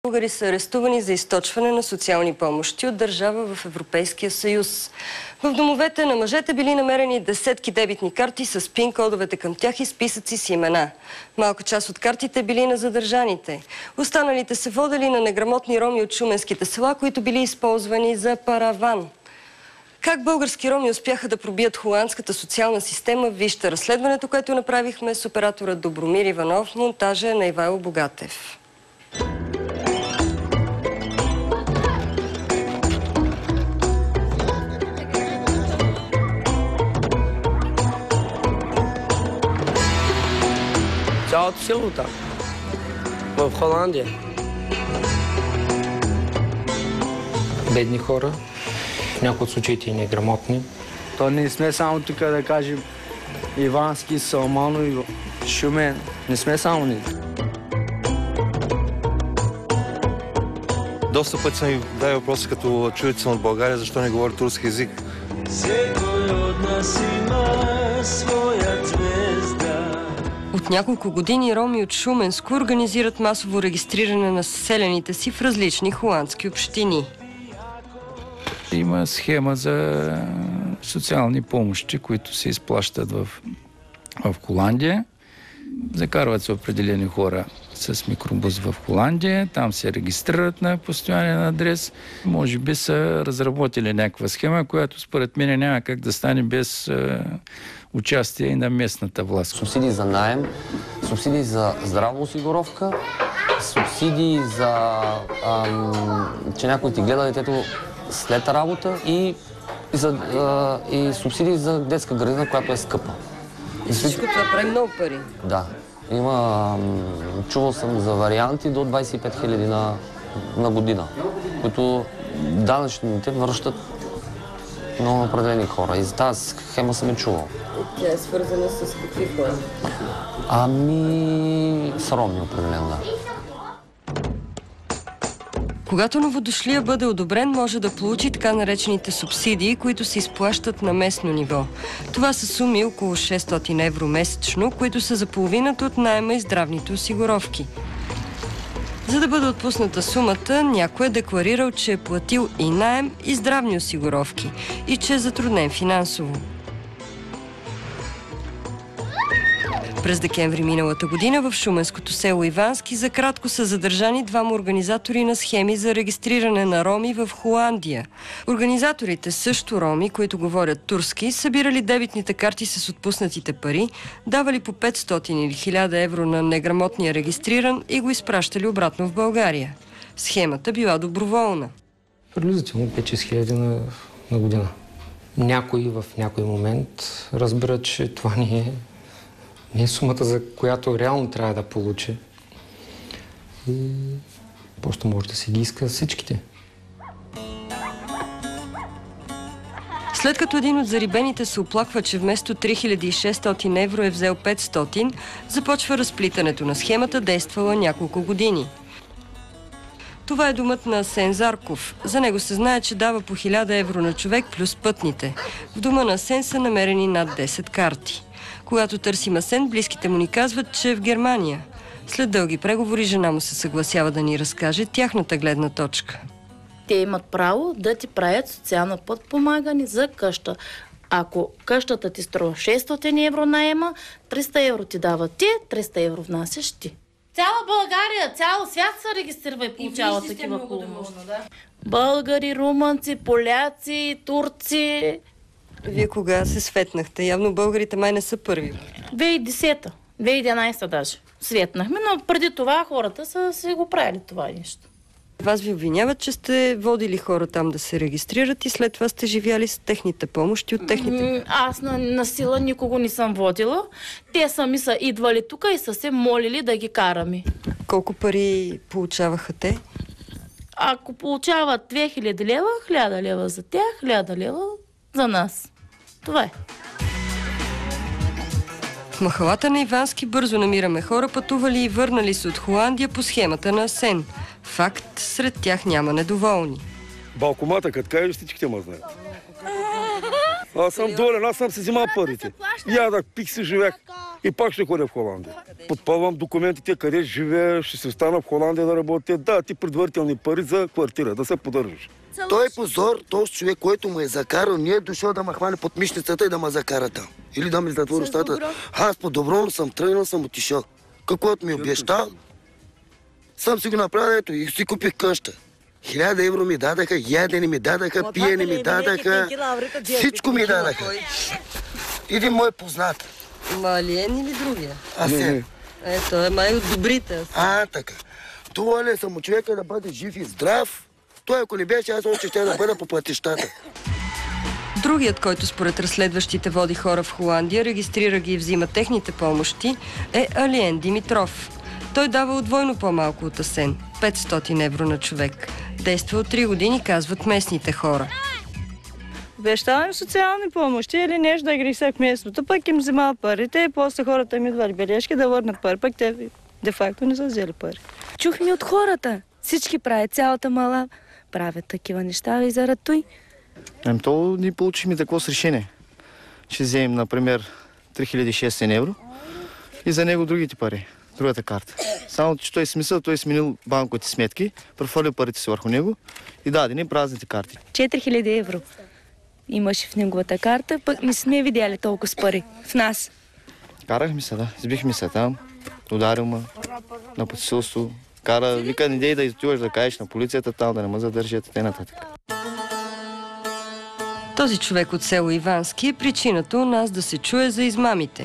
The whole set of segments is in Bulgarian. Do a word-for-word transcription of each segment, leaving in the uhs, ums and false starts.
Българи са арестувани за източване на социални помощи от държава в Европейския съюз. В домовете на мъжете били намерени десетки дебитни карти с пин-кодовете към тях и списъци с имена. Малка част от картите били на задържаните. Останалите се водели на неграмотни роми от шуменските села, които били използвани за параван. Как български роми успяха да пробият холандската социална система, вижте разследването, което направихме с оператора Добромир Иванов, монтажа на Ивайло Богатев. Цялото село там, в Холандия. Бедни хора, в някои от случаите и неграмотни. То не сме само тук, да кажем, Ивански, Салманово, Шумен. Не сме само ние. Доста пъти са ми дали въпроси, като чуете съм от България, защо не говори турски език. Всекой от нас има своя звезда. От няколко години роми от Шуменско организират масово регистриране на селените си в различни холандски общини. Има схема за социални помощи, които се изплащат в, в Холандия. Закарват се определени хора с микробус в Холандия, там се регистрират на постоянен адрес. Може би са разработили някаква схема, която според мен няма как да стане без е, участие и на местната власт. Субсидии за наем, субсидии за здравна осигуровка, субсидии за, ам, че някой ти гледа детето след работа и, и, за, а, и субсидии за детска градина, която е скъпа. И всичко това прави много пари. Да. Има, чувал съм за варианти до двадесет и пет хиляди на, на година, които данъчните връщат на определени хора. И за тази схема съм е чувал. Тя е свързана с какви хора? Ами, с роми определено, да. Когато новодошлия бъде одобрен, може да получи така наречените субсидии, които се изплащат на местно ниво. Това са суми около шестстотин евро месечно, които са за половината от наема и здравните осигуровки. За да бъде отпусната сумата, някой е декларирал, че е платил и наем, и здравни осигуровки и че е затруднен финансово. През декември миналата година в шуменското село Ивански за кратко са задържани двама организатори на схеми за регистриране на роми в Холандия. Организаторите, също роми, които говорят турски, събирали дебитните карти с отпуснатите пари, давали по петстотин или хиляда евро на неграмотния регистриран и го изпращали обратно в България. Схемата била доброволна. Приблизително пет-шест хиляди на, на година. Някой в някой момент разбира, че това не е не е сумата, за която реално трябва да получи. И просто може да си ги иска всичките. След като един от зарибените се оплаква, че вместо три хиляди и шестстотин евро е взел петстотин, започва разплитането на схемата, действала няколко години. Това е домът на Асен Зарков. За него се знае, че дава по хиляда евро на човек плюс пътните. В дома на Асен са намерени над десет карти. Когато търсим Асен, близките му ни казват, че е в Германия. След дълги преговори жена му се съгласява да ни разкаже тяхната гледна точка. Те имат право да ти правят социално подпомагане за къща. Ако къщата ти струва шестстотин евро наема, триста евро ти дават ти, триста евро внасяш ти. Цяла България, цял свят се регистрира и получава такива помощи. Да? Българи, румънци, поляци, турци. Вие кога се светнахте? Явно българите май не са първи. две хиляди и десета, две хиляди и единадесета даже. Светнахме, но преди това хората са си го правили това нещо. Вас ви обвиняват, че сте водили хора там да се регистрират и след това сте живяли с техните помощи от техните... Аз на, на сила никого не съм водила. Те сами са идвали тук и са се молили да ги караме. Колко пари получаваха те? Ако получават две хиляди лева, хиляда лева за тях, хиляда лева за нас. Това е. В махалата на Ивански бързо намираме хора, пътували и върнали се от Холандия по схемата на Асен. Факт, сред тях няма недоволни. Балкомата, като кажеш, всичките ме знаят. Аз съм долен, аз съм си взимал парите. Я да пик си живях. И пак ще ходя в Холандия. Подпълвам документите, къде живея, ще се остана в Холандия да работя. Да, ти предварителни пари за квартира, да се поддържаш. Той е позор, този човек, който му е закарал, не е дошъл да ме хване под мишницата и да ме закара там. Или да ми затвори устата. Аз по-добровно съм тръгнал, съм отишъл. Каквото ми обещал, съм си го направил, ето, и си купих къща. Хиляда евро ми дадаха, ядени ми дадаха, пиени ми дадаха, всичко ми дадаха. Един мой познат. Малиен или другия? Асен. Ето, е май от добрите. А, така. Това ли само човека да бъде жив и здрав? Той, ако не беше, аз още ще да бъда по пътищата. Другият, който според разследващите води хора в Холандия, регистрира ги и взима техните помощи, е Алиен Димитров. Той дава удвойно по-малко от Асен – петстотин евро на човек. Действа от три години, казват местните хора. Обещавам социални помощи или нещо да игрих в местото, пък им взимал парите и после хората ми идвали бележки да върнат пари, пък те де-факто не са взели пари. Чухме от хората. Всички правят, цялата мала правят такива неща и заради той. Ем, то ни получихме такова с решение. Ще вземем, например, три хиляди и шестстотин евро и за него другите пари, другата карта. Само, че той смисъл, той е сменил банковите сметки, прехвърлил парите си върху него и даде ни празните карти. четири хиляди евро имаше в неговата карта, пък не сме видяли толкова с пари в нас. Карахме се, да. Избихме се там, ударил ме на подсилство. Кара, вика, не дей да изотиваш да кажеш на полицията там, да не ме задържат и т.н. Този човек от село Ивански е причината у нас да се чуе за измамите.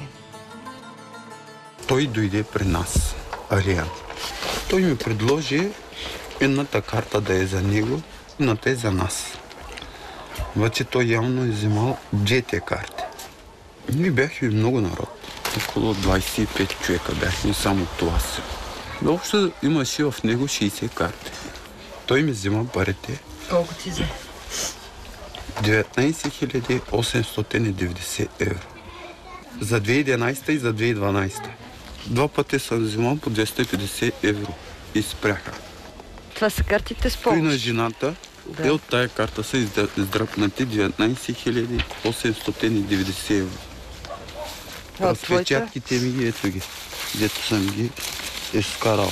Той дойде при нас, Ариан. Той ми предложи едната карта да е за него, едната е за нас. Вече той явно е взимал двете карти. Ние бяхме много народ. Около двайсет и пет човека бяхме, само това си. Общо имаше в него шейсет карти. Той ми взима парите. Колко ти взе? деветнайсет хиляди осемстотин и деветдесет евро. За две хиляди и единайсета и за две хиляди и дванайсета. Два пъти съм взимал по двеста и петдесет евро и спряха. Това са картите с помощ. Той на жената да. Е от тая карта са издръпнати деветнайсет хиляди осемстотин и деветдесет евро. Разпечатките ми ги, ето ги, дето съм ги изкарал.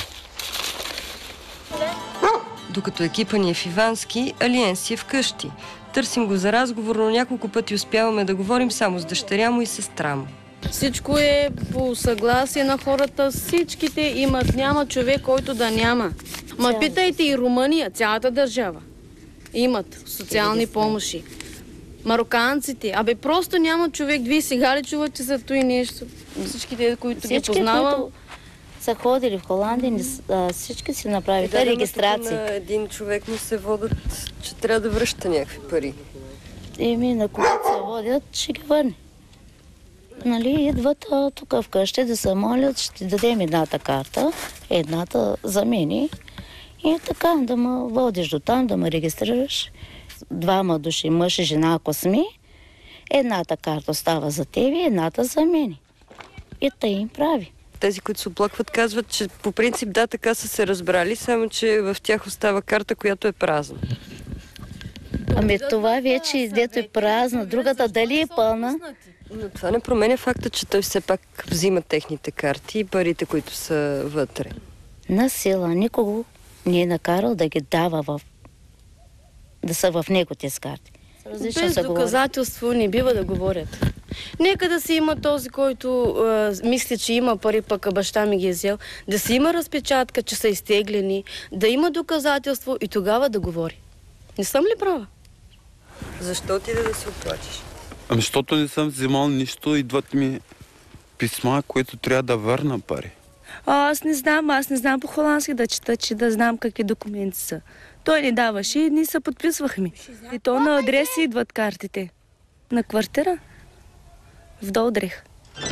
Докато екипа ни е в Ивански, Алиен си е вкъщи. Търсим го за разговор, но няколко пъти успяваме да говорим само с дъщеря му и сестра му. Всичко е по съгласие на хората. Всичките имат. Няма човек, който да няма. Ма питайте и Румъния, цялата държава. Имат социални помощи. Мароканците. Абе, просто няма човек. Вие сега ли чувате за това и нещо? Всичките, които ги познавам. Които са ходили в Холандия, всички си направиха регистрация. На един човек му се водят, че трябва да връща някакви пари. Еми, на които се водят, ще ги върне. Нали, идват тук вкъщи да се молят, ще дадем едната карта, едната за мене. И така, да ме водиш до там, да ме регистрираш. Двама души, мъж и жена, ако сме, едната карта става за тебе, едната за мене. И тъй им прави. Тези, които се оплакват, казват, че по принцип да, така са се разбрали, само че в тях остава карта, която е празна. Ами това вече, дето е празна, другата дали е пълна. Но това не променя факта, че той все пак взима техните карти и парите, които са вътре. На сила никого не е накарал да ги дава в... да са в него тези карти. Без доказателство не бива да говорят. Нека да си има този, който а, мисли, че има пари, пък баща ми ги е взел, да си има разпечатка, че са изтеглени, да има доказателство и тогава да говори. Не съм ли права? Защо отиде да се оплачеш? Ами, защото не съм взимал нищо, идват ми писма, които трябва да върна пари. А, аз не знам, аз не знам по-холандски да чета, че да знам какви документи са. Той ни даваше и ние се подписвахме. И то на адреси идват картите. На квартира в Долдрех.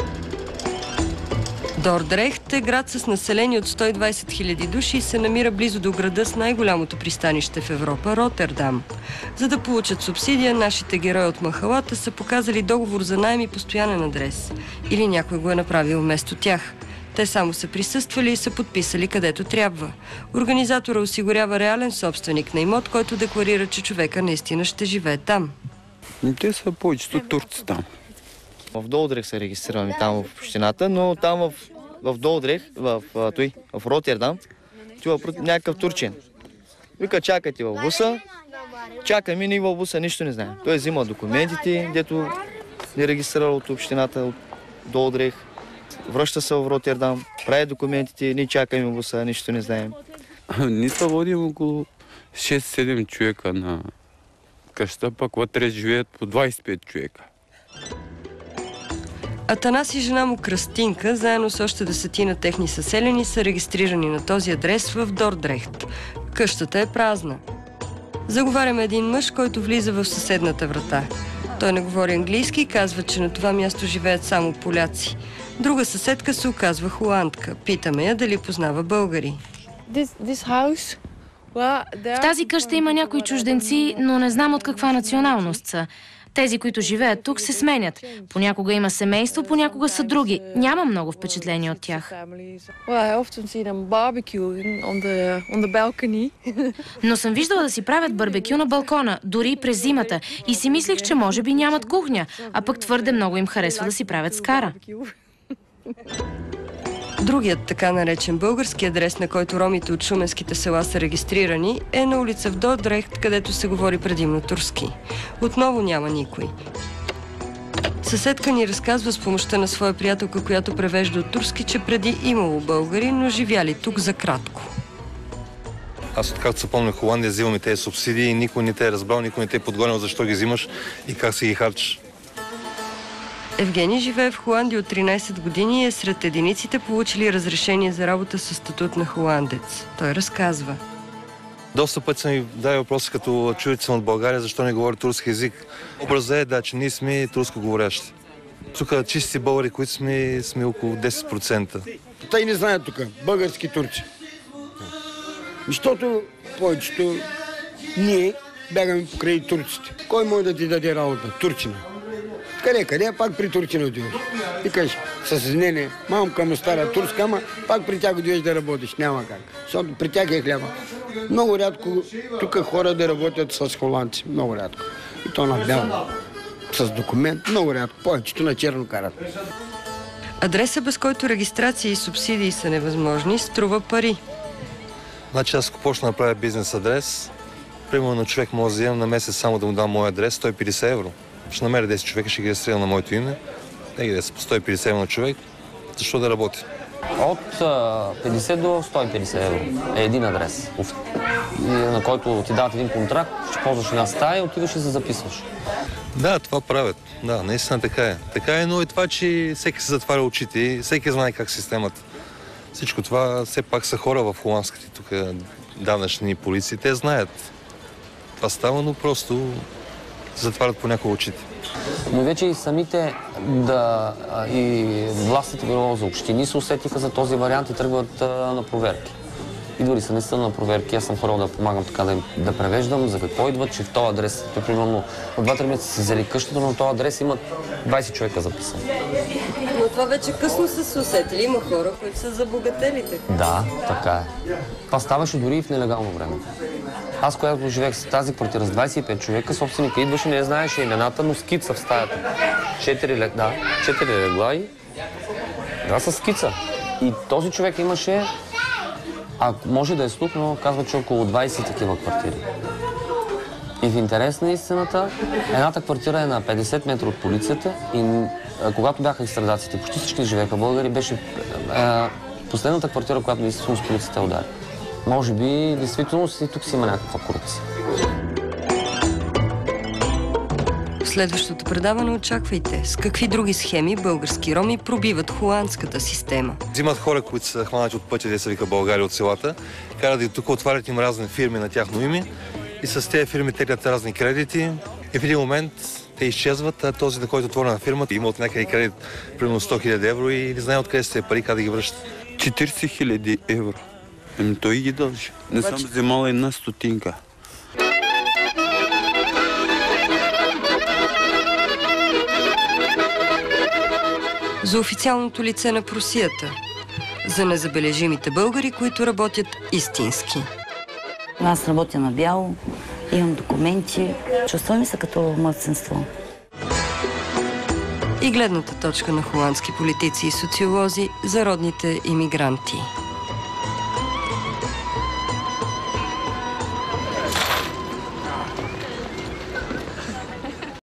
Дордрехт е град с население от сто и двайсет хиляди души и се намира близо до града с най-голямото пристанище в Европа – Ротердам. За да получат субсидия, нашите герои от махалата са показали договор за наем и постоянен адрес. Или някой го е направил вместо тях. Те само са присъствали и са подписали където трябва. Организатора осигурява реален собственик на имот, който декларира, че човека наистина ще живее там. Те са повечето турци там. В Долдрех се регистрираме там в общината, но там в, в Долдрех, в, в, той, в Ротердам, това е някакъв турчин. Вика, чакайте в буса, чакаме, ние в буса нищо не знаем. Той взима документите, дето е регистрирал от общината, от Долдрех, връща се в Ротердам, прави документите, ние чакаме в буса, нищо не знаем. Ние се водим около шест-седем човека на къща, пък вътре живеят по двайсет и пет човека. Атанас и жена му Кръстинка, заедно с още десетина техни съселени, са регистрирани на този адрес в Дордрехт. Къщата е празна. Заговаряме един мъж, който влиза в съседната врата. Той не говори английски и казва, че на това място живеят само поляци. Друга съседка се оказва холандка. Питаме я дали познава българи. В тази къща има някои чужденци, но не знам от каква националност са. Тези, които живеят тук, се сменят. Понякога има семейство, понякога са други. Няма много впечатление от тях. Но съм виждала да си правят барбекю на балкона, дори през зимата. И си мислех, че може би нямат кухня, а пък твърде много им харесва да си правят скара. Другият така наречен български адрес, на който ромите от шуменските села са регистрирани, е на улица в Дордрехт, където се говори предимно турски. Отново няма никой. Съседка ни разказва с помощта на своя приятелка, която превежда от турски, че преди имало българи, но живяли тук за кратко. Аз откакто се помня в Холандия, взимаме тези субсидии и никой не те е разбрал, никой не те е подгонил защо ги взимаш и как си ги харчиш. Евгений живее в Холандия от тринайсет години и е сред единиците, получили разрешение за работа със статут на холандец. Той разказва. Доста пъти са ми дали въпроси, като чуете съм от България, защо не говори турски език. Образът е, да, че ние сме турско говорящи. Тук чисти българи, които сме, сме около десет процента. Те не знаят тук, български турци. Защото повечето ние бягаме покрай турците. Кой може да ти даде работа? Турчина. Къде, къде, пак при турчина отиваш. И кажеш, с нене, мамка му стара турска, ама пак при тях отиваш да работиш. Няма как. Защото при тях е хляба. Много рядко тук хора да работят с холандци. Много рядко. И то на бяло. С документ. Много рядко. Повечето на черно карат. Адреса, без който регистрация и субсидии са невъзможни, струва пари. Значи аз ако почна да правя бизнес адрес, примерно човек може да вземам на месец само да му дам моя адрес, сто и петдесет евро. Ще намеря десет човека, ще ги регистрирам на моето име. Не ги десет, по сто и петдесет евро на човек. Защо да работи? От петдесет до сто и петдесет евро е един адрес, на който ти дават един контракт, ще ползваш една стая, отиваш и се записваш. Да, това правят. Да, наистина така е. Така е, но и това, че всеки се затваря очите и всеки знае как системата. Всичко това, все пак са хора в холандските тук данъчни полиции. Те знаят. Това става, но просто затварят понякога очите. Но вече и самите да, и властите било за общини се усетиха за този вариант и тръгват на проверки. Идвали са наистина на проверки. Аз съм ходил да помагам така да, да превеждам за какво идват, че в този адрес, примерно от два-три месеца си взели къщата, но на този адрес имат двайсет човека записани. Но това вече късно са се усетили. Има хора, които са забогатели. Да, така е. Това ставаше дори и в нелегално време. Аз, когато живеех с тази квартира с двайсет и пет човека, собственика идваше, не знаеше имената, но скица в стаята. Четири легла, да, четири легла и... Да, с скица. И този човек имаше, а може да е слух, но казва, че около двайсет такива квартири. И в интерес на истината, едната квартира е на петдесет метра от полицията и когато бяха екстрадациите, почти всички живееха българи, беше е, последната квартира, която действително с полицията удари. Може би, действително, и тук си има някаква корупция. В следващото предаване очаквайте с какви други схеми български роми пробиват холандската система. Взимат хора, които са хванати от пътя, де се вика България от селата, карат да и тук отварят им разни фирми на тяхно име и с тези фирми теглят разни кредити и в един момент те изчезват, а този, на който отворя на фирмата, има от някъде кредит примерно сто хиляди евро и не знае откъде са тези пари, как да ги връщат. четирийсет хиляди евро. Еми той ги дължи. Не съм вземала една стотинка. За официалното лице на просията. За незабележимите българи, които работят истински. Аз работя на бяло, имам документи. Чувствам се като младсинство. и гледната точка на холандски политици и социолози за родните имигранти.